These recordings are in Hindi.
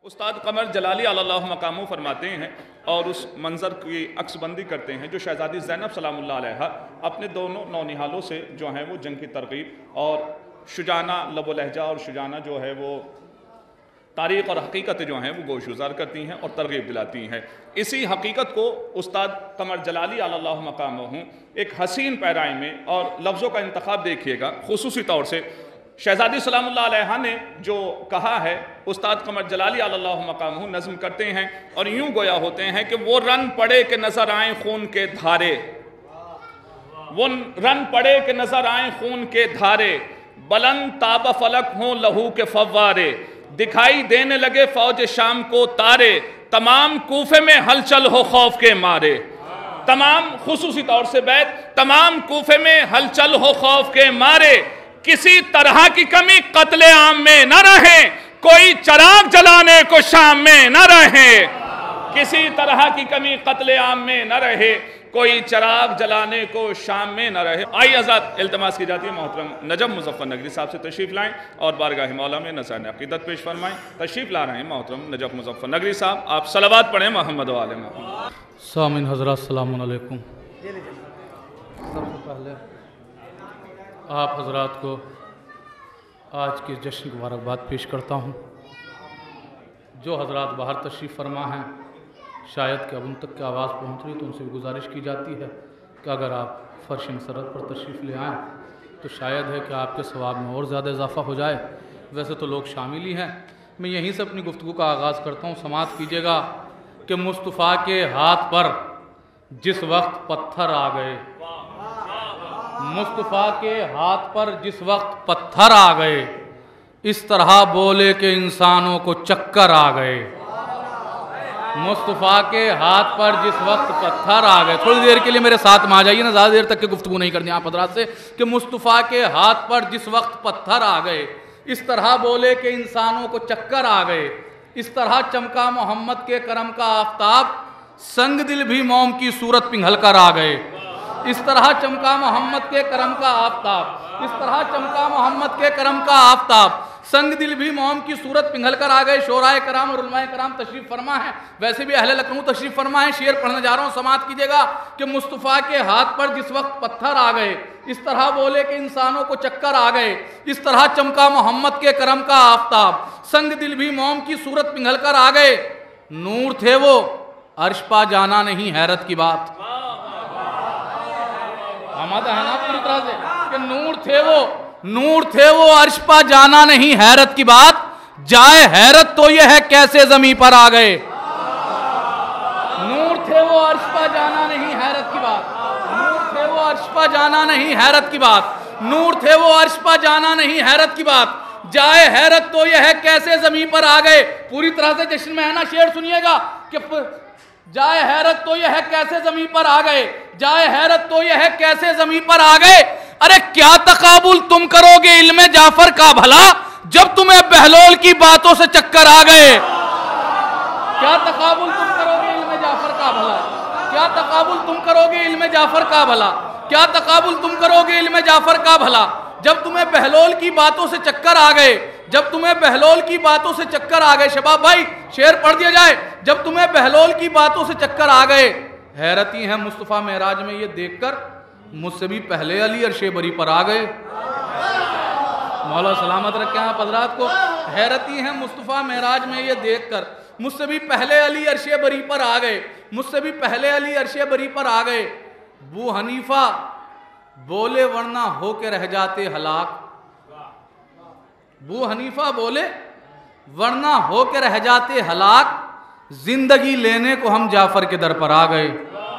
उस्ताद कमर जलाली अल्लाह मकामों फरमाते हैं और उस मंज़र की अक्सबंदी करते हैं जो शहज़ादी ज़ैनब सलामुल्लाह अलैहा अपने दोनों नौनिहालों से जो हैं वो जंग की तरगीब और शुजाना लब लहजा और शुजाना जो है वो तारीख़ और हकीकत जो हैं वो गोशगुजार करती हैं और तरगीब दिलाती हैं। इसी हकीकत को उस्ताद कमर जलाली अल्लाह मकामों एक हसीन पैराए में और लफ्ज़ों का इंतखाब देखिएगा, खुसूसी तौर से शहज़ादी सलामुल्लाह अलैहा ने जो कहा है उस्ताद कमर जलाली अल्लाह मकामहू नज़्म करते हैं और यूं गोया होते हैं कि वो रन पड़े के नज़र आए खून के धारे, वो रन पड़े के नज़र आए खून के धारे, बुलंद ताब फलक हों लहू के फव्वारे, दिखाई देने लगे फौज शाम को तारे, तमाम कूफे में हलचल हो खौफ के मारे। तमाम खुसूसी तौर से बैत, तमाम कूफे में हलचल हो खौफ के मारे, किसी तरह की कमी कत्ले आम में न रहे, कोई चराग जलाने को शाम में न रहे, किसी तरह की कमी कत्ले आम में न रहे, कोई चराग जलाने को शाम में न रहे। आई आज़ाद इल्तमास की जाती है मोहतरम नजब मुज़फ़्फ़र नगरी साहब से तशरीफ़ लाएँ और बारगाह मौला में नज़रान अक़ीदत पेश फरमाएँ। तशरीफ़ ला रहे हैं मोहतरम नजब मुज़फ़्फ़र नगरी साहब, आप सलावत पढ़ें मोहम्मद वाले मोहम्मद। सामिन हज़रात अस्सलामु अलैकुम। सबसे पहले आप हज़रात को आज के जश्न की मुबारकबाद पेश करता हूँ। जो हज़रात बाहर तशरीफ़ फरमा हैं, शायद कि अब उन तक की आवाज़ पहुँच रही तो उनसे भी गुजारिश की जाती है कि अगर आप फ़र्श मसरत पर तशरीफ़ ले आएँ तो शायद है कि आपके सवाब में और ज़्यादा इजाफ़ा हो जाए। वैसे तो लोग शामिल ही हैं। मैं यहीं से अपनी गुफ्तगू का आगाज़ करता हूँ। समाअत कीजिएगा कि मुस्तफ़ा के हाथ पर जिस वक्त पत्थर आ गए, मुस्तफ़ा के हाथ पर जिस वक्त पत्थर आ गए, इस तरह बोले कि इंसानों को चक्कर आ गए। मुस्तफ़ा के हाथ पर जिस वक्त पत्थर आ गए, थोड़ी देर के लिए मेरे साथ में आ जाइए ना, ज़्यादा देर तक की गुफ्तगू नहीं करनी आप हज़रात से, कि मुस्तफ़ा के हाथ पर जिस वक्त पत्थर आ गए, इस तरह बोले कि इंसानों को चक्कर आ गए। इस तरह चमका मोहम्मद के करम का आफताब, संग दिल भी मोम की सूरत पिघल कर आ गए। इस तरह चमका मोहम्मद के करम का आफताब, इस तरह चमका मोहम्मद के करम का आफताब, संग दिल भी मोम की सूरत पिघल कर आ गए। शोराए कराम और उलमाए कराम तशरीफ़ फरमा है, वैसे भी अहले लखनऊ तशरीफ़ फरमा है। शेर पढ़ने जा रहा हूँ, समाअत कीजिएगा कि मुस्तफ़ा के हाथ पर जिस वक्त पत्थर आ गए, इस तरह बोले कि इंसानों को चक्कर आ गए। इस तरह चमका मोहम्मद के करम का आफताब, संग दिल भी मोम की सूरत पिघल कर आ गए। नूर थे वो, अर्श पा जाना नहीं हैरत की बात। हमारा है ना पूरी तरह से कि नूर थे वो, नूर थे वो, अर्श पा जाना नहीं हैरत की बात। जाए हैरत तो यह है कैसे ज़मीं पर आ गए। नूर थे वो, अर्श पा जाना नहीं हैरत की बात। नूर थे वो, अर्श पा जाना नहीं हैरत की बात। नूर थे वो, अर्श पा जाना नहीं हैरत की बात। जाए हैरत तो यह है कैसे ज़मीं पर आ गए। पूरी तरह से जश्न में है ना, शेर सुनिएगा कि जाए हैरत तो यह है कैसे ज़मीं पर आ गए, जाए हैरत तो यह है कैसे ज़मीं पर आ गए। अरे क्या तकाबुल तुम करोगे इल्मे जाफर का भला, जब तुम्हें बहलोल की बातों से चक्कर आ गए। क्या तकाबुल तुम करोगे इल्मे जाफर का भला, क्या तकाबुल तुम करोगे इल्मे जाफर का भला, क्या तकाबुल तुम करोगे इल्मे जाफर का भला, जब तुम्हें बहलोल की बातों से चक्कर आ गए, जब तुम्हें बहलोल की बातों से चक्कर आ गए। शबाब भाई शेर पढ़ दिया जाए, जब तुम्हें बहलोल की बातों से चक्कर आ गए। हैरती है मुस्तफ़ा महराज में ये देखकर, मुझसे भी पहले अली अर्शे बरी पर आ गए। मौला सलामत रखे आप हज़रात को। हैरती है मुस्तफ़ा महराज में ये देखकर, मुझसे भी पहले अली अर्शे बरी पर आ गए, मुझसे भी पहले अली अर्शे बरी पर आ गए। बू हनीफा बोले वरना हो के रह जाते हलाक, बू हनीफा बोले वरना हो के रह जाते हलाक, जिंदगी लेने को हम जाफर के दर पर आ गए।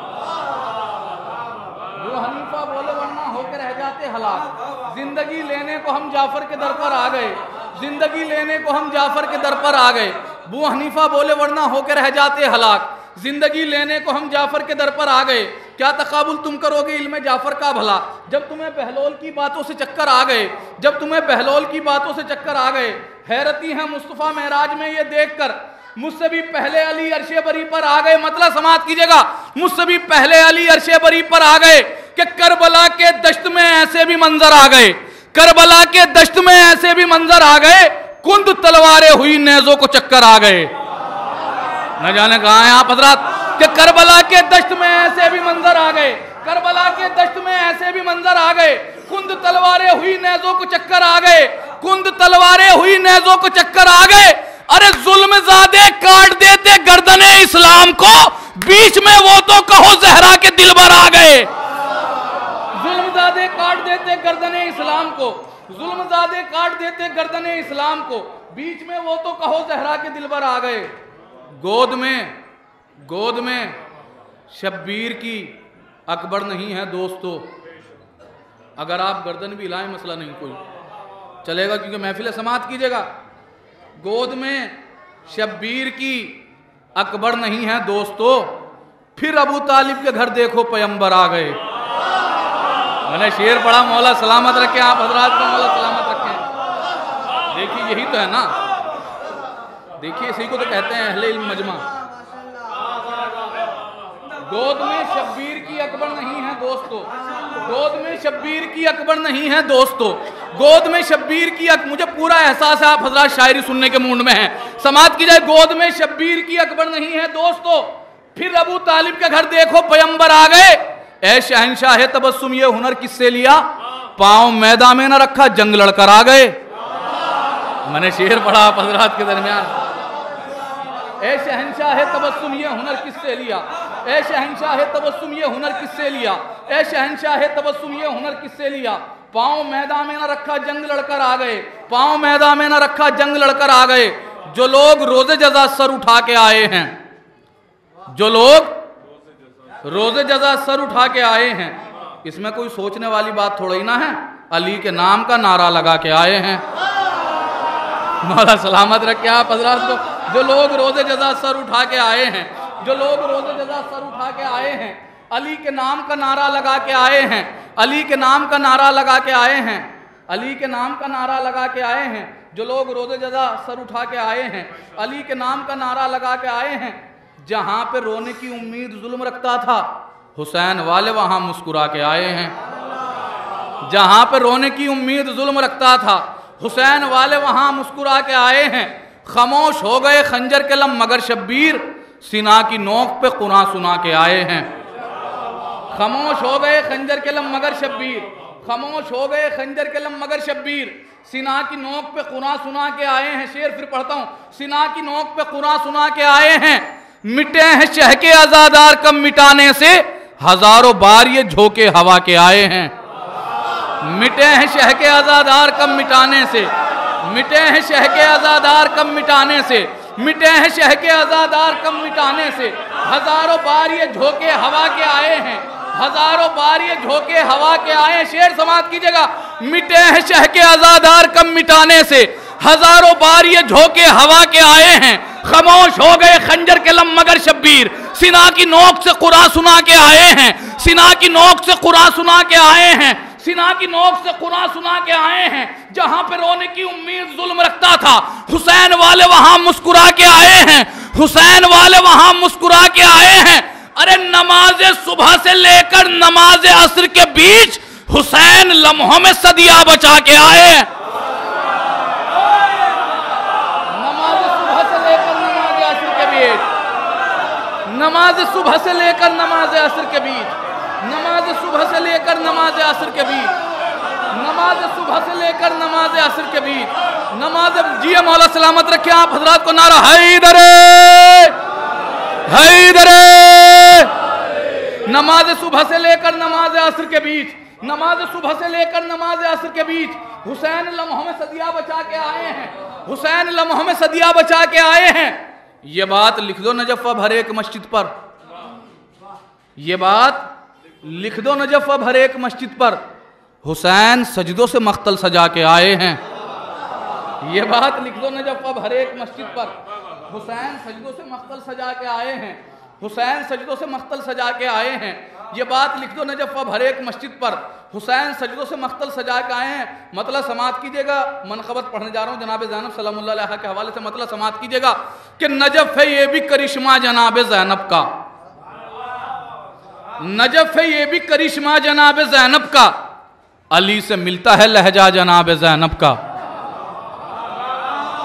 बू हनीफा बोले वरना हो के रह जाते हलाक, जिंदगी लेने को हम जाफर के दर पर आ गए, जिंदगी लेने को हम जाफर के दर पर आ गए। बू हनीफा बोले वरना हो के रह जाते हलाक, जिंदगी लेने को हम जाफर के दर पर आ गए। क्या तकाबुल तुम करोगे इल्मे जाफर का भला, जब तुम्हें बहलोल की बातों से चक्कर आ गए, जब तुम्हें बहलोल की बातों से चक्कर आ गए। हैरती है मुस्तफ़ा महराज में ये देखकर, मुझसे भी पहले अली अर्शे बरी पर आ गए। मतलब समाअत कीजिएगा, मुझसे भी पहले अली अर्शे बरी पर आ गए कि करबला के दश्त में ऐसे भी मंजर आ गए, करबला के दश्त में ऐसे भी मंजर आ गए, कुंद तलवारें हुई नेज़ों को चक्कर आ गए। न जाने कहाँ हैं आप हजरात कि करबला के दश्त में ऐसे भी मंजर आ गए, करबला के दश्त में ऐसे भी मंजर आ गए। कुंद तलवारें हुई नेज़ों को चक्कर आ गए, कुंद तलवारें हुई नेज़ों को चक्कर आ गए। अरे जुल्मज़ादे काट देते गर्दने इस्लाम को, बीच में वो तो कहो ज़हरा के दिलबर आ गए। जुल्मज़ादे काट देते गर्दने इस्लाम को, जुल्मज़ादे काट देते गर्दने इस्लाम को, बीच में वो तो कहो ज़हरा के दिलबर आ गए। गोद में शब्बीर की अकबर नहीं है दोस्तों। अगर आप गर्दन भी हिलाएं मसला नहीं कोई चलेगा, क्योंकि महफिल समात कीजिएगा। गोद में शब्बीर की अकबर नहीं है दोस्तों, फिर अबू तालिब के घर देखो पैगंबर आ गए। मैंने शेर पढ़ा, मौला सलामत रखे आप हजरात को, मौला सलामत रखे। देखिए यही तो है ना, देखिए इसी को तो कहते हैं अहले इल्म मजमा। गोद में शब्बीर की अकबर नहीं है दोस्तों, गोद में शब्बीर की अकबर नहीं है दोस्तों, गोद में शब्बीर की मुझे पूरा एहसास है आप हजरात शायरी सुनने के मूड में हैं, समात की जाए। गोद में शब्बीर की अकबर नहीं है दोस्तों, फिर अबू तालिब के घर देखो पैगंबर आ गए। ऐ शहंशाह तबस्सुम ये हुनर किससे लिया, पांव मैदान में न रखा जंग लड़कर आ गए। मैंने शेर पढ़ा आप हजरात के दरमियान। ऐ शहंशाह तबस्सुम ये हुनर किससे लिया, ऐ शहंशाह तबस्सुम ये हुनर किससे लिया, ऐ शहंशाह तबस्सुम ये हुनर किससे लिया। पांव मैदान में न रखा जंग लड़कर आ गए, पांव मैदान में न रखा जंग लड़कर आ गए। जो लोग रोजे जजा सर उठा के आए हैं, जो लोग रोजे जजा सर उठा के आए हैं, इसमें कोई सोचने वाली बात थोड़ी ना है। अली के नाम का नारा लगा के आए हैं। मौला सलामत रखे आप हजरात को। जो लोग रोजे जजा सर उठा के आए हैं, जो लोग रोजे जजा सर उठा के आए हैं, अली के नाम का नारा लगा के आए हैं, अली के नाम का नारा लगा के आए हैं, अली के नाम का नारा लगा के आए हैं। जो लोग रोजे जजा सर उठा के आए हैं, अली के नाम का नारा लगा के आए हैं। जहां पे रोने की उम्मीद जुल्म रखता था, हुसैन वाले वहां मुस्कुरा के आए हैं। जहां पे रोने की उम्मीद जुल्म रखता था, हुसैन वाले वहां मुस्कुरा के आए हैं। खामोश हो गए खंजर के लम मगर शब्बीर, सीना की नोक पे कुरान सुना के आए हैं। खामोश हो गए खंजर के लम मगर शब्बीर, खामोश हो गए खंजर के लम मगर शब्बीर, सीना की नोक पे कुरान सुना के आए हैं। शेर फिर पढ़ता हूं, सीना की नोक पे कुरान सुना के आए हैं। मिटे हैं शह के आजादार कम मिटाने से, हजारों बार ये झोंके हवा के आए हैं। मिटे हैं शह के आजादार कम मिटाने से, मिटे हैं शह के आजादार कम मिटाने से, मिटे हैं शह के आजादार कम मिटाने से। हजारों बार ये झोंके हवा के आए हैं, हजारों बार ये झोंके हवा के आए हैं। शेर समाप्त कीजिएगा। मिटे हैं शह के आजादार कम मिटाने से, हजारों बार ये झोंके हवा के आए हैं। खामोश हो गए खंजर के लम मगर शब्बीर, सीना की नोक से कुरान सुना के आए हैं, सीना की नोक से कुरान सुना के आए हैं, सीना की नोक से कुरान सुना के आए हैं। जहां पे रोने की उम्मीद जुल्म रखता था, हुसैन वाले वहां मुस्कुरा के आए हैं, हुसैन वाले वहां मुस्कुरा के आए हैं। अरे नमाज सुबह से लेकर नमाज असर के बीच, हुसैन लम्हों में सदिया बचा के आए हैं। नमाज सुबह से लेकर नमाज असर के बीच, नमाज सुबह से लेकर नमाज असर के बीच, नमाज सुबह से लेकर नमाज असर के बीच, नमाज सुबह से लेकर नमाज असर के बीच, नमाज जी मौला सलामत रखे आप हजरात को। नारा हैदरे हैदरे। नमाज सुबह से लेकर नमाज असर के बीच, नमाज सुबह से लेकर नमाज असर के बीच, हुसैन लम्हों में सदिया बचा के आए हैं, हुसैन लम्हों में सदिया बचा के आए हैं। ये बात लिख दो नजफ अब हर एक मस्जिद पर, ये बात लिख दो नजफ अब हर एक मस्जिद पर, हुसैन सजदों से मख्तल सजा के आए हैं। ये बात लिख दो नजफ अब हर एक मस्जिद पर, हुसैन सजदों से मख्तल सजा के आए हैं, हुसैन सजदों से मख्तल सजा के आए हैं। ये बात लिख दो नजफ अब हर एक मस्जिद पर, हुसैन सजदों से मख्तल सजा के आए हैं। मतलब समात कीजिएगा, मनक़बत पढ़ने जा रहा हूँ जनाब ज़ैनब सलामुल्लाह अलैहा के हवाले से। मतलब समात कीजिएगा कि नजफ है ये भी करिश्मा जनाब ज़ैनब का, नजफ है ये भी करिश्मा जनाब ज़ैनब का, अली से मिलता है लहजा जनाब ज़ैनब का।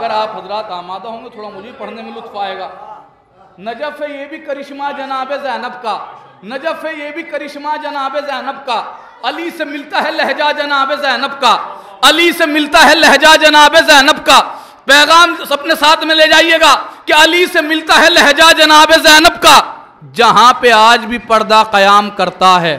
अगर आप हजरात आमादा होंगे थोड़ा मुझे पढ़ने में लुत्फ आएगा। नजफ है ये भी करिश्मा जनाब ज़ैनब का, नजफ है ये भी करिश्मा जनाब ज़ैनब का, अली से मिलता है लहजा जनाब ज़ैनब का, अली से मिलता है लहजा जनाब ज़ैनब का। पैगाम अपने साथ में ले जाइएगा कि अली से मिलता है लहजा जनाब ज़ैनब का। जहां पे आज भी पर्दा कयाम करता है,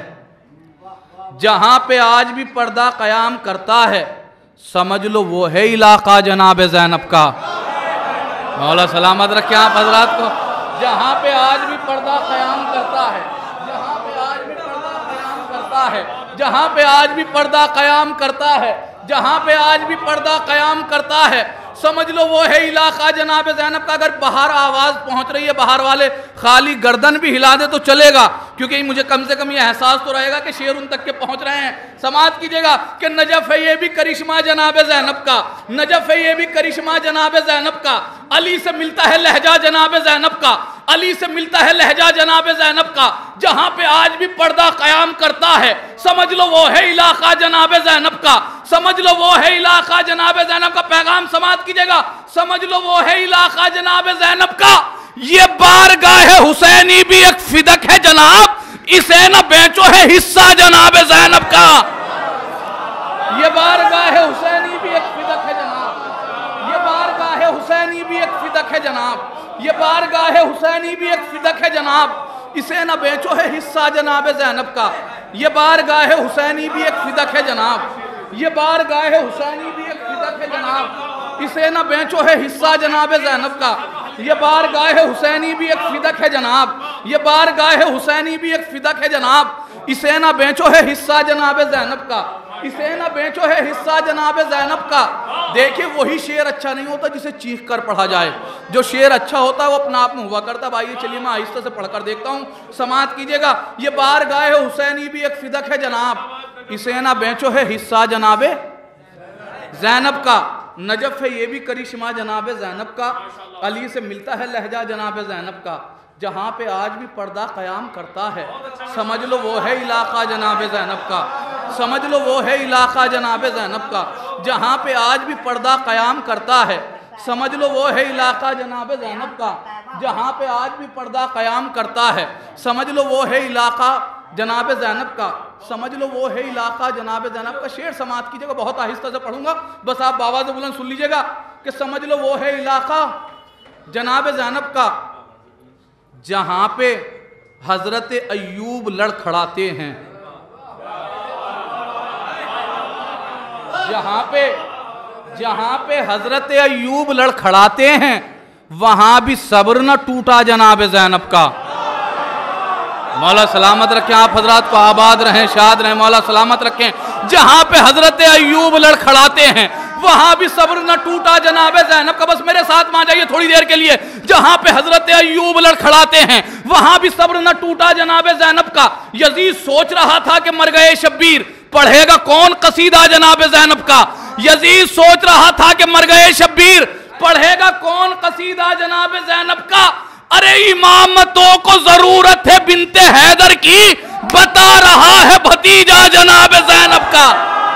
जहां पे आज भी पर्दा कयाम करता है, समझ लो वो है इलाका जनाब ज़ैनब का। मौला सलामत रखे आप हजरात को। जहां पे आज भी पर्दा कयाम करता है, जहां पे आज भी पर्दा कयाम करता है, जहां पे आज भी पर्दा कयाम करता है, जहां पे आज भी पर्दा कयाम करता है, समझ लो वो है इलाका जनाब ज़ैनब का। अगर बाहर आवाज़ पहुंच रही है, बाहर वाले खाली गर्दन भी हिला दे तो चलेगा, क्योंकि मुझे कम से कम ये एहसास तो रहेगा कि शेर उन तक के पहुंच रहे हैं। समाज कीजिएगा कि नजफ है ये भी करिश्मा जनाब ज़ैनब का, नजफ है ये भी करिश्मा जनाब ज़ैनब का, अली से मिलता है लहजा जनाब ज़ैनब का, अली से मिलता है लहजा जनाब ज़ैनब का। जहां पे आज भी पर्दा कयाम करता है, समझ लो वो है इलाका जनाब ज़ैनब का, समझ लो वो है इलाका जनाब ज़ैनब का। पैगाम समाप्त कीजिएगा, समझ लो वो है इलाका जनाब ज़ैनब का। ये बारगाह हुसैनी भी एक फिदक है जनाब, इसे न बेचो है हिस्सा जनाब ज़ैनब का। ये बारगाह हुसैनी भी एक फिदक है जनाब, ये बारगाह हुसैनी भी एक फिदक है जनाब, ये बारगाह हुसैनी भी एक फिदक है जनाब, इसे न बेचो है हिस्सा जनाब ज़ैनब का। ये बारगाह हुसैनी भी एक फिदक है जनाब, ये बारगाह हुसैनी भी एक फिदक है जनाब, इसे न बेचो है हिस्सा जनाब ज़ैनब का। ये बारगाह हुसैनी भी एक फिदक है जनाब, ये बारगाह हुसैनी भी एक फिदक है जनाब, इसे न बेचो है हिस्सा जनाब ज़ैनब का, इसे न बेचो है हिस्सा जनाब ज़ैनब का। देखिए वही शेर अच्छा नहीं होता जिसे चीख कर पढ़ा जाए, जो शेर अच्छा होता है वो अपना आप में हुआ करता। भाई चलिए मैं आहिस्ते से पढ़कर देखता हूँ, समात कीजिएगा। ये बारगाह हुसैनी भी एक फिदक है जनाब, इसे ना बेचो है हिस्सा जनाब ज़ैनब का, नजफ है ये भी करिश्मा जनाब ज़ैनब का, अली से मिलता है लहजा जनाब ज़ैनब का। जहाँ पे आज भी पर्दा कयाम करता है, समझ लो वो है इलाका जनाब ज़ैनब का, समझ लो वो है इलाका जनाब ज़ैनब का। जहाँ पे आज भी पर्दा कयाम करता है, समझ लो वो है इलाका जनाब ज़ैनब का। जहाँ पे आज भी पर्दा कयाम करता है, समझ लो वो है इलाका जनाब ज़ैनब का, समझ लो वो है इलाका जनाब ज़ैनब का। शेर समात कीजिएगा, बहुत आहिस्ता से पढ़ूंगा, बस आप बाबा से बुलंद सुन लीजिएगा कि समझ लो वो है इलाका जनाब ज़ैनब का। जहां पे हजरत अय्यूब लड़खड़ाते हैं, जहां पे हजरत अय्यूब लड़खड़ाते हैं, वहां भी सब्र न टूटा जनाब ज़ैनब का। मौला सलामत रखें आप हजरात को, आबाद रहें, शाद रहें, मौला सलामत रखें। जहां पे हजरत अय्यूब लड़खड़ाते हैं, वहां भी सब्र न टूटा जनाब ज़ैनब का। बस मेरे साथ मान जाइए थोड़ी देर के लिए। जहां पे हजरत अय्यूब लड़खड़ाते हैं, वहां भी सब्र न टूटा जनाब ज़ैनब का। यजीद सोच रहा था कि मर गए शब्बीर, पढ़ेगा कौन कसीदा जनाब ज़ैनब का। यजीद सोच रहा था कि मर गए शब्बीर, पढ़ेगा कौन कसीदा जनाब ज़ैनब का। अरे इमामतों को जरूरत है बिनते हैदर की, बता रहा है भतीजा जनाब ज़ैनब का।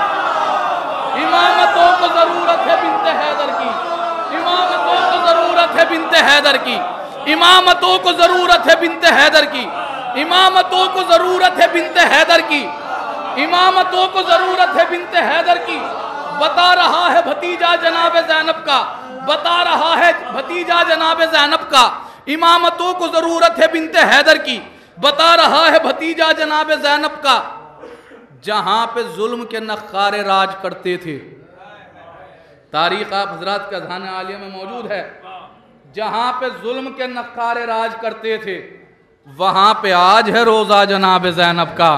इमामतों को जरूरत है बिनते हैदर की, इमामतों को जरूरत है बिनते हैदर की, इमामतों को जरूरत है बिनते हैदर की, इमामतों को जरूरत है बिनते हैदर की, इमामतों को जरूरत है बिनते हैदर की। बता रहा है भतीजा जनाब ज़ैनब का, बता रहा है भतीजा जनाब ज़ैनब का। इमामतों को जरूरत है बिनते हैदर की, बता रहा है भतीजा जनाब ज़ैनब का। जहां पे जुल्म के नक्कारे राज करते थे, तारीख आप हजरात के अज़हान आलिया में मौजूद है। जहां पे जुल्म के नक्कारे राज करते थे, वहां पे आज है रोजा जनाब ज़ैनब का।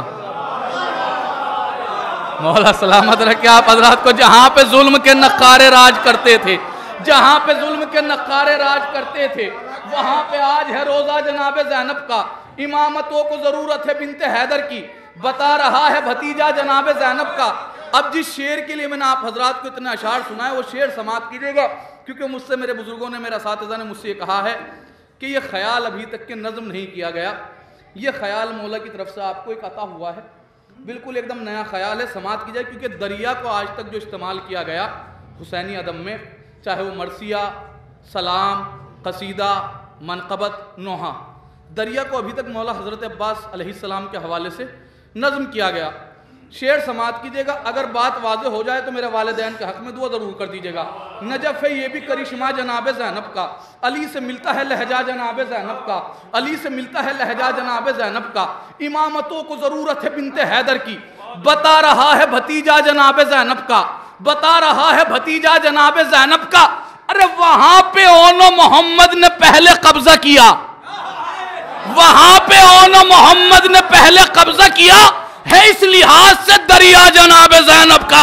मौला सलामत रखे आप हजरात को। जहां पे जुल्म के नक्कारे राज करते थे, जहां पे जुल्म के नक्कारे राज करते थे, वहां पे आज है रोजा जनाब ज़ैनब का। इमामतों को जरूरत है बिनते हैदर की, बता रहा है भतीजा जनाब ज़ैनब का। अब जिस शेर के लिए मैंने आप हजरात को इतना अशार सुनाए, वो शेर समाप्त कीजिएगा, क्योंकि मुझसे मेरे बुजुर्गों ने, मेरा साथिज़ा ने मुझसे ये कहा है कि ये ख्याल अभी तक के नज़म नहीं किया गया, ये ख्याल मौला की तरफ से आपको एक अता हुआ है, बिल्कुल एकदम नया ख्याल है, समाप्त कीजिए। क्योंकि दरिया को आज तक जो इस्तेमाल किया गया हुसैनी अदब में, चाहे वो मरसिया, सलाम, कसीदा, मनक़बत, नोहा। दरिया को अभी तक मौला हज़रत अब्बास अलैहिस्सलाम के हवाले से नज़म किया गया। शेर समात कीजिएगा, अगर बात वाज़े हो जाए तो मेरे वालिदैन के हक़ में दुआ ज़रूर कर दीजिएगा। नजफ़ है ये भी करिश्मा जनाब ज़ैनब का, अली से मिलता है लहजा जनाब ज़ैनब का, अली से मिलता है लहजा जनाब ज़ैनब का। इमामतों को ज़रूरत है बिनते हैदर की, बता रहा है भतीजा जनाब ज़ैनब का, बता रहा है भतीजा जनाब ज़ैनब का। अरे वहां पे ओनो मोहम्मद ने पहले कब्जा किया, वहां पे ओनो मोहम्मद ने पहले कब्जा किया है, इस लिहाज से दरिया जनाब ज़ैनब का।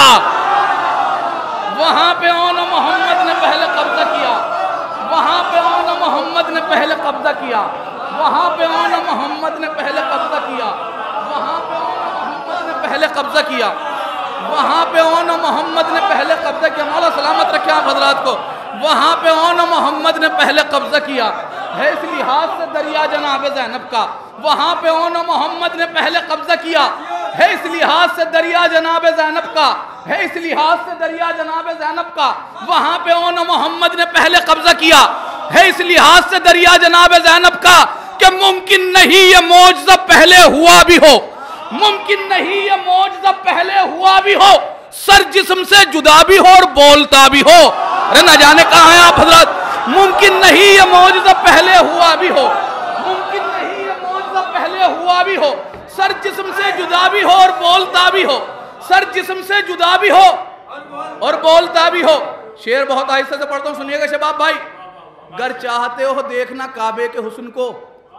वहां पे ओनो मोहम्मद ने पहले कब्जा किया, वहां पे ओनो मोहम्मद ने पहले कब्जा किया, वहां पे ओनो मोहम्मद ने पहले कब्जा किया, वहां पे ओनो मोहम्मद ने पहले कब्जा किया, वहां पे ओनो मोहम्मद ने पहले कब्जा किया। मौला सलामत रखे आप हजरात को। वहां पे ओनो मोहम्मद ने पहले कब्जा किया है, इस लिहाज से दरिया जनाब ज़ैनब का। वहां पे ओनो मोहम्मद ने पहले कब्जा किया है, इस लिहाज से दरिया जनाब ज़ैनब का है, इस लिहाज से दरिया जनाब ज़ैनब का। वहां पे ओनो मोहम्मद ने पहले कब्जा किया है, इस लिहाज से दरिया जनाब ज़ैनब का। कि मुमकिन नहीं ये मौजज़ा पहले हुआ भी हो, मुमकिन नहीं ये मौजज़ा पहले हुआ भी हो, सर जिस्म से जुदा भी हो और बोलता भी हो। अरे न जाने कहाँ हैं आप हजरत। मुमकिन नहीं ये मौजज़ा पहले हुआ भी हो, मुमकिन नहीं ये मौजज़ा पहले हुआ भी हो, सर जिस्म से जुदा भी हो और बोलता भी हो, सर जिस्म से जुदा भी हो और बोलता भी हो। शेर बहुत आहिस्ते से पढ़ता हूँ, सुनिएगा शबाब भाई। गर चाहते हो देखना काबे के हुस्न को,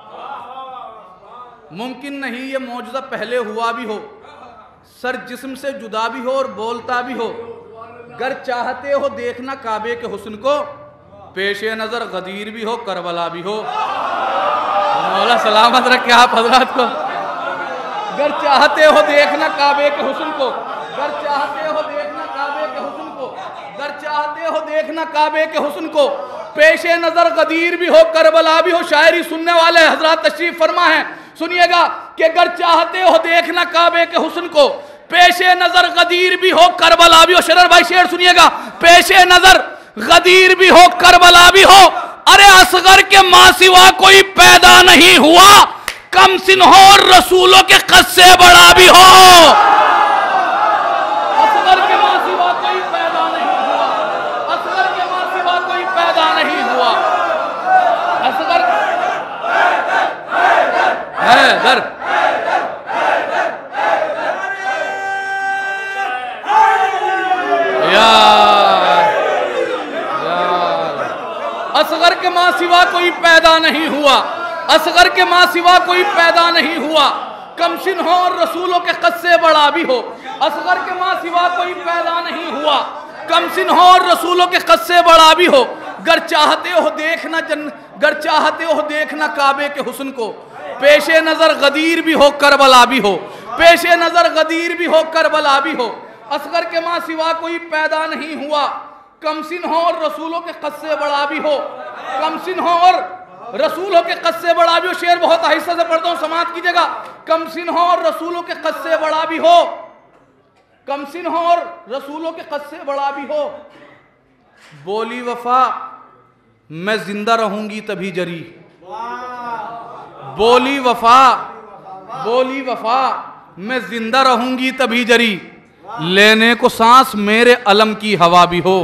मुमकिन नहीं ये मौजज़ा पहले हुआ भी हो, सर जिस्म से जुदा भी हो और बोलता भी हो। गर चाहते हो देखना काबे के हुस्न को, पेशे नज़र गदीर भी हो करबला भी हो। मौला सलामत रखे आप हजरात को। गर चाहते हो देखना काबे के हुस्न को, गर चाहते हो देखना काबे के हुस्न को, गर चाहते हो देखना काबे के हुस्न को, पेशे नज़र गदीर भी हो करबला भी हो। शायरी सुनने वाले हजरात तशरीफ फरमा है, सुनिएगा कि अगर चाहते हो देखना काबे के हुस्न को, पेशे नजर गदीर भी हो करबला भी हो। शरर भाई शेर सुनिएगा, पेशे नजर गदीर भी हो करबला भी हो। अरे असगर के मां सिवा कोई पैदा नहीं हुआ, कम सिन हो और रसूलों के कद से बड़ा भी हो। असगर के मां सिवा कोई पैदा नहीं हुआ, असगर के मां सिवा कोई पैदा नहीं हुआ। असगर है दर असगर के मां सिवा कोई पैदा नहीं हुआ, असगर के मां सिवा कोई पैदा नहीं हुआ, कमसिन हो और रसूलों के कद से बड़ा भी हो। असगर के मां सिवा कोई पैदा नहीं हुआ, कमसिन हो और रसूलों के कद से बड़ा भी हो। गर चाहते हो देखना गर चाहते हो देखना काबे के हुस्न को, पेशे नजर गदीर भी हो करबला भी हो, पेशे नजर गदीर भी हो करबला भी हो। असगर के मां सिवा कोई पैदा नहीं हुआ, कमसिन हो और रसूलों के कद से बड़ा भी हो, कमसिन हो और रसूलों के कद से बड़ा भी हो। शेर बहुत आहिस्ते से पढ़ता हूं, समात कीजिएगा। कमसिन हो और रसूलों के कद से बड़ा भी हो, कमसिन हो और रसूलों के कद से बड़ा भी हो। बोली वफा मैं जिंदा रहूंगी तभी जरी, बोली वफा, बोली वफा मैं जिंदा रहूंगी तभी जरी, लेने को सांस मेरे अलम की हवा भी हो।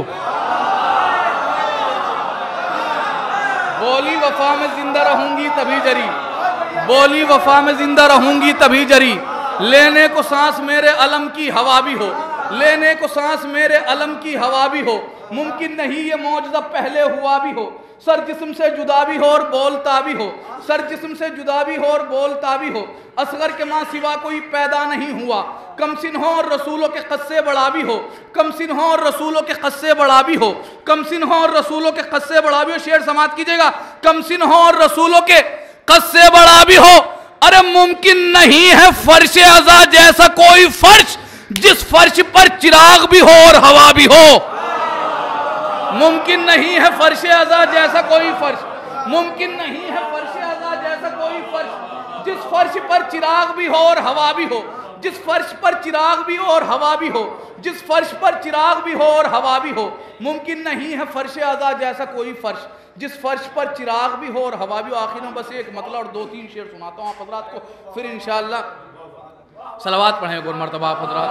बोली वफा में जिंदा रहूंगी तभी जरी, बोली वफा में जिंदा रहूंगी तभी जरी, लेने को सांस मेरे अलम की हवा भी हो, लेने को सांस मेरे अलम की हवा भी हो। मुमकिन नहीं ये मौजज़ा पहले हुआ भी हो, सर जिस्म से जुदा भी हो और बोलता भी हो, सर जिस्म से जुदा भी हो और बोलता भी हो। असगर के मां सिवा कोई पैदा नहीं हुआ, कमसिन हो और रसूलों के कद से बड़ा भी हो, कमसिन हो और रसूलों के कद से बड़ा भी हो, कमसिन हो और रसूलों के कद से बड़ा भी हो। शेर समात कीजिएगा, कमसिन हो और रसूलों के कद से बड़ा भी हो। अरे मुमकिन नहीं है फर्श अज़ा जैसा कोई फर्श, जिस फर्श पर चिराग भी हो और हवा भी हो। मुमकिन नहीं है फर्श अज़ा जैसा कोई फर्श, मुमकिन नहीं है फर्श अज़ा जैसा कोई फर्श, जिस फर्श पर चिराग भी हो और हवा भी हो। जिस फर्श पर चिराग भी हो और हवा भी हो, जिस फर्श पर चिराग भी हो और हवा भी हो, मुमकिन नहीं है फर्श आज़ाद जैसा कोई फर्श जिस फर्श पर चिराग भी हो और हवा भी हो। आखिर में बस एक मतलब और 2-3 शेर सुनाता हूँ आप हजरात को, फिर इंशाअल्लाह सलावात पढ़ें और मरतबा आप हजरात।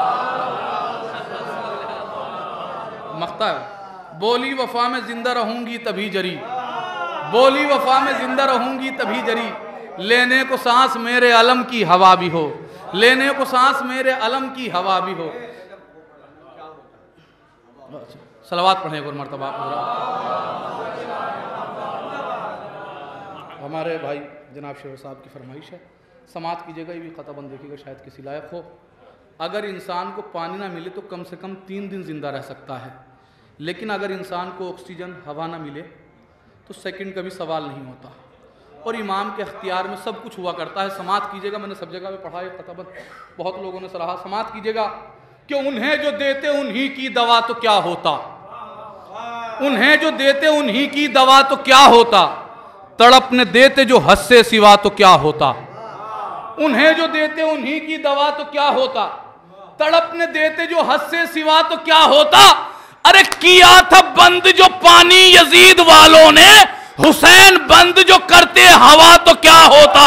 मख्ता बोली वफा में जिंदा रहूंगी तभी जरी, बोली वफा में जिंदा रहूंगी तभी जरी, लेने को सांस मेरे अलम की हवा भी हो, लेने को सांस मेरे अलम की हवा भी हो। सलावात पढ़ें और मरतबा। हमारे भाई जनाब शेर साहब की फरमाइश है, समात कीजिएगा, ये भी ख़ताबंद देखिएगा, शायद किसी लायक हो। अगर इंसान को पानी ना मिले तो कम से कम 3 दिन ज़िंदा रह सकता है, लेकिन अगर इंसान को ऑक्सीजन हवा ना मिले तो सेकंड का भी सवाल नहीं होता। और इमाम के अख्तियार में सब कुछ हुआ करता है। समात कीजिएगा, मैंने सब जगह पे पढ़ा है ख़ताबंद, बहुत लोगों ने सराहा। समात कीजिएगा कि उन्हें जो देते उन्हीं की दवा तो क्या होता, उन्हें जो देते उन्हीं की दवा तो क्या होता, तड़पने देते जो हद से सिवा तो क्या होता, उन्हें जो देते उन्हीं की दवा तो क्या होता, तड़पने देते जो हद से सिवा तो क्या होता। अरे किया था बंद जो पानी यजीद वालों ने, हुसैन बंद जो करते हवा तो क्या होता।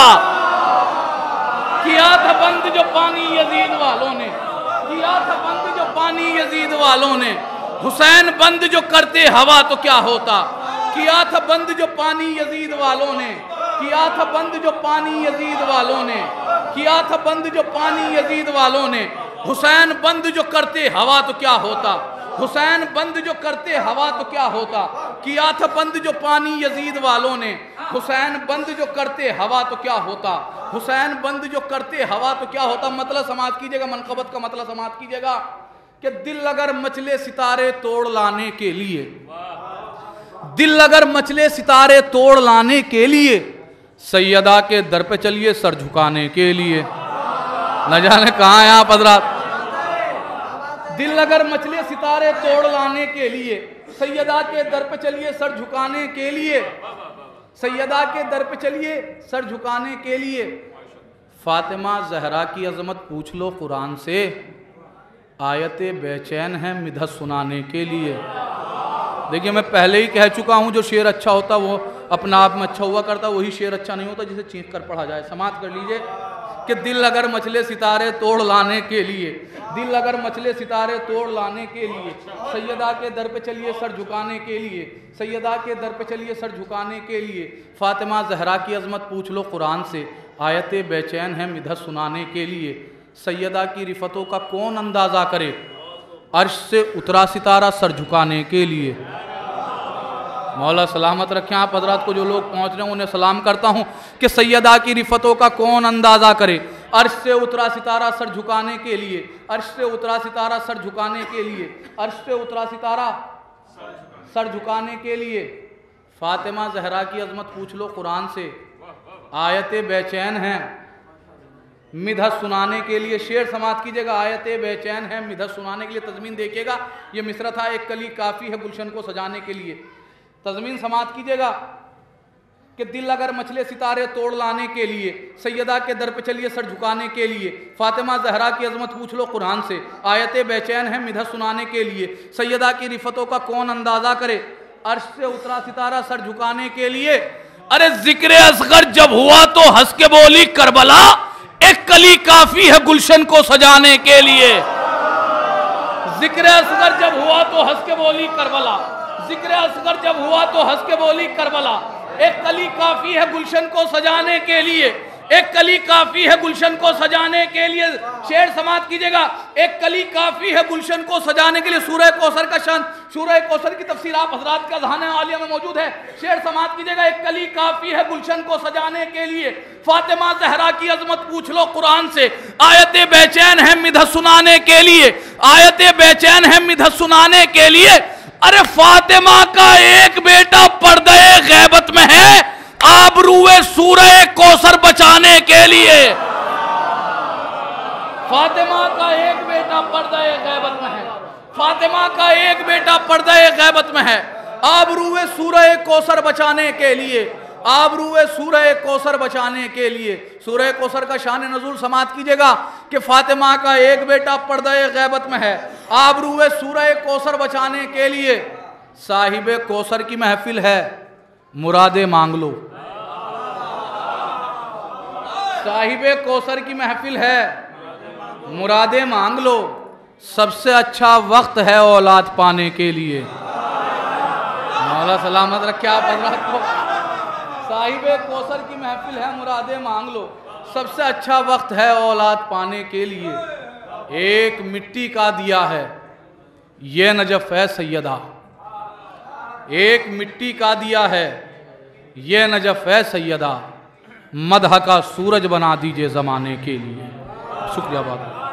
किया था बंद जो पानी यजीद वालों ने, किया था बंद जो पानी यजीद वालों ने, हुसैन बंद जो करते हवा तो क्या होता। किया था बंद जो पानी यजीद वालों ने, किया था बंद जो पानी यजीद वालों ने, किया था बंद जो पानी यजीद वालों ने, हुसैन बंद जो करते हवा तो क्या होता, हुसैन बंद जो करते हवा तो क्या होता। किया था बंद जो पानी यजीद वालों ने, हुसैन बंद जो करते हवा तो क्या होता, हुसैन बंद जो करते हवा तो क्या होता। मतलब समाज कीजिएगा, मनकबत का मतलब समाज कीजिएगा कि दिल अगर मचले सितारे तोड़ लाने के लिए, दिल अगर मचले सितारे तोड़ लाने के लिए, सैयदा के दर पे चलिए सर झुकाने के लिए। न जाने कहाँ हैं आप हजरात। दिल अगर मचले सितारे तोड़ लाने के लिए, सैयदा के दर पे चलिए सर झुकाने के लिए, सैयदा के दर पे चलिए सर झुकाने के लिए। फातिमा जहरा की अजमत पूछ लो कुरान से, आयते बेचैन है मिधत सुनाने के लिए। देखिए मैं पहले ही कह चुका हूँ, जो शेर अच्छा होता वो अपना आप में अच्छा हुआ करता, वही शेर अच्छा नहीं होता जिसे चीख कर पढ़ा जाए। समाप्त कर लीजिए कि दिल अगर मचले सितारे तोड़ लाने के लिए, दिल अगर मचले सितारे तोड़ लाने के लिए, सैयदा के दर पे चलिए सर झुकाने के लिए, सैयदा के दर पे चलिए सर झुकाने के लिए। फातिमा जहरा की अजमत पूछ लो कुरान से, आयते बेचैन है मिधत सुनाने के लिए। सैयदा की रिफतों का कौन अंदाज़ा करे, अर्श से उतरा सितारा सर झुकाने के लिए। मौला सलामत रखें आप हजरात को, जो लोग पहुँच रहे हैं उन्हें सलाम करता हूँ कि सैयदा की रिफतों का कौन अंदाज़ा करे, अर्श से उतरा सितारा सर झुकाने के लिए, अर्श से उतरा सितारा सर झुकाने के लिए, अर्श से उतरा सितारा सर झुकाने के लिए। फातिमा जहरा की अजमत पूछ लो कुरान से, आयते बेचैन हैं मिधत सुनाने के लिए। शेर समाप्त कीजिएगा, आयते बेचैन है मिधत सुनाने के लिए। तज़मीन देखिएगा, ये मिसरा था, एक कली काफ़ी है गुलशन को सजाने के लिए। तज़मीन समाप्त कीजिएगा कि दिल अगर मचले सितारे तोड़ लाने के लिए, सैयदा के दर पे चलिए सर झुकाने के लिए। फातिमा जहरा की अजमत पूछ लो कुरान से, आयते बेचैन है मिधत सुनाने के लिए। सैयदा की रिफतों का कौन अंदाज़ा करे, अर्श से उतरा सितारा सर झुकाने के लिए। अरे जिक्र असगर जब हुआ तो हंस के बोली करबला, एक कली काफी है गुलशन को सजाने के लिए। जिक्र असगर जब हुआ तो हंस के बोली करबला, जिक्र असगर जब हुआ तो हंस के बोली करबला, एक कली काफी है गुलशन को सजाने के लिए, एक कली काफी है गुलशन को सजाने के लिए। शेर समाप्त कीजिएगा, एक कली काफी है गुलशन को सजाने के लिए। सूरह कौसर का शान, सूरह कौसर की तफसीर आप हजरात का ज़हान आलिया में मौजूद है। शेर समाप्त कीजिएगा, एक कली काफी है गुलशन को सजाने के लिए। फातिमा जहरा की अजमत पूछ लो कुरान से, आयते बेचैन है मिधत सुनाने के लिए, आयते बेचैन है मिधत सुनाने के लिए। अरे फातिमा का एक बेटा पर्दे गैबत में है, आबरूए सूरह कौसर बचाने के लिए। फातिमा का एक बेटा पर्दे गैबत में है, फातिमा का एक बेटा पर्दे गैबत में है, आबरूए सूरह कौसर बचाने के लिए। आबरूए सूरह कौसर बचाने के लिए। सूरह कौसर का शान नज़ूल समात कीजिएगा कि फातिमा का एक बेटा पर्दे गैबत में है। आबरूए सूरह कौसर बचाने के लिए साहिबे कौसर की महफिल है, मुरादे मांग लो। साहिबे कौसर की महफिल है, मुरादे मांग लो। सबसे अच्छा वक्त है औलाद पाने के लिए। मौला सलामत रखे आप हज़रात को। साहिबे कौसर की महफिल है, मुरादे मांग लो। सबसे अच्छा वक्त है औलाद पाने के लिए। एक मिट्टी का दिया है, ये नजफ है सैयदा। एक मिट्टी का दिया है, ये नजफ है सैयदा। मदह का सूरज बना दीजिए ज़माने के लिए। शुक्रिया बाबा।